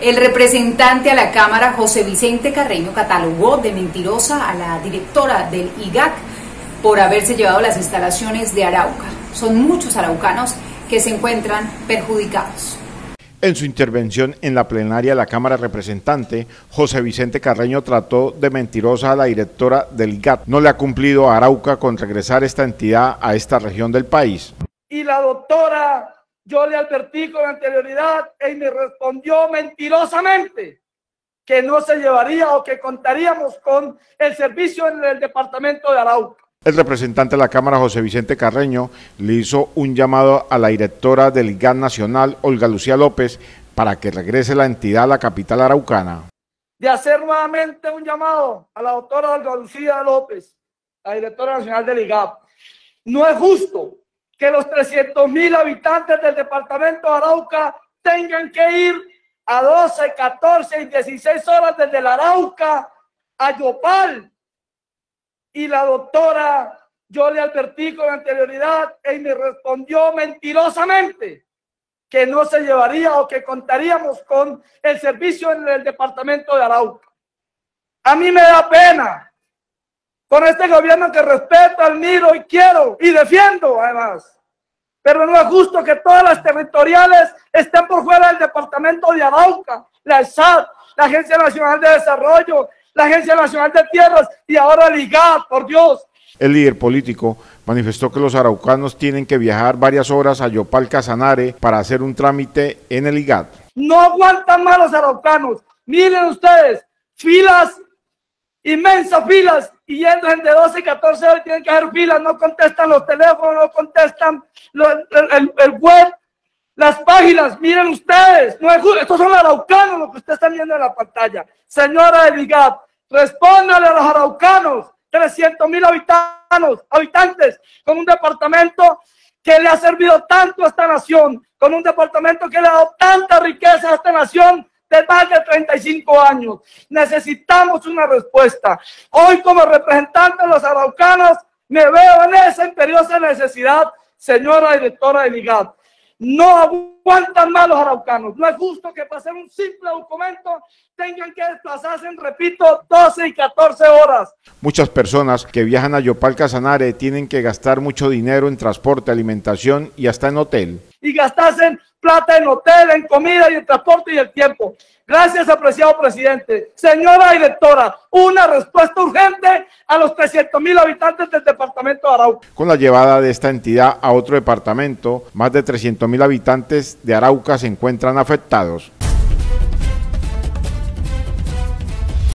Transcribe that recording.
El representante a la Cámara, José Vicente Carreño, catalogó de mentirosa a la directora del IGAC por haberse llevado las instalaciones de Arauca. Son muchos araucanos que se encuentran perjudicados. En su intervención en la plenaria de la Cámara Representante, José Vicente Carreño trató de mentirosa a la directora del IGAC. No le ha cumplido a Arauca con regresar esta entidad a esta región del país. Y la doctora, yo le advertí con anterioridad y me respondió mentirosamente que no se llevaría o que contaríamos con el servicio en el departamento de Arauca. El representante de la Cámara, José Vicente Carreño, le hizo un llamado a la directora del IGAC Nacional, Olga Lucía López, para que regrese la entidad a la capital araucana. De hacer nuevamente un llamado a la doctora Olga Lucía López, la directora nacional del IGAC. No es justo que los 300.000 habitantes del departamento de Arauca tengan que ir a 12, 14 y 16 horas desde la Arauca a Yopal. Y la doctora, yo le advertí con anterioridad y me respondió mentirosamente que no se llevaría o que contaríamos con el servicio en el departamento de Arauca. A mí me da pena con este gobierno que respeto, admiro y quiero y defiendo además. Pero no es justo que todas las territoriales estén por fuera del departamento de Arauca, la ESAT, la Agencia Nacional de Desarrollo, la Agencia Nacional de Tierras y ahora el IGAC, por Dios. El líder político manifestó que los araucanos tienen que viajar varias horas a Yopal Casanare para hacer un trámite en el IGAC. No aguantan más los araucanos. Miren ustedes, filas, inmensas filas, y yendo de 12 y 14 horas tienen que hacer filas, no contestan los teléfonos, no contestan el web, las páginas. Miren ustedes, no es justo. Estos son los araucanos lo que ustedes están viendo en la pantalla. Señora del IGAC, respóndale a los araucanos, 300.000 habitantes, con un departamento que le ha servido tanto a esta nación, con un departamento que le ha dado tanta riqueza a esta nación de más de 35 años. Necesitamos una respuesta. Hoy, como representante de los araucanos, me veo en esa imperiosa necesidad, señora directora del IGAC. No aguantan más los araucanos. No es justo que para hacer un simple documento tengan que desplazarse, repito, 12 y 14 horas. Muchas personas que viajan a Yopal Casanare tienen que gastar mucho dinero en transporte, alimentación y hasta en hotel. Y gastarse plata en hotel, en comida y en transporte y el tiempo. Gracias, apreciado presidente. Señora directora, una respuesta urgente a los 300.000 habitantes del departamento de Arauca. Con la llevada de esta entidad a otro departamento, más de 300.000 habitantes de Arauca se encuentran afectados.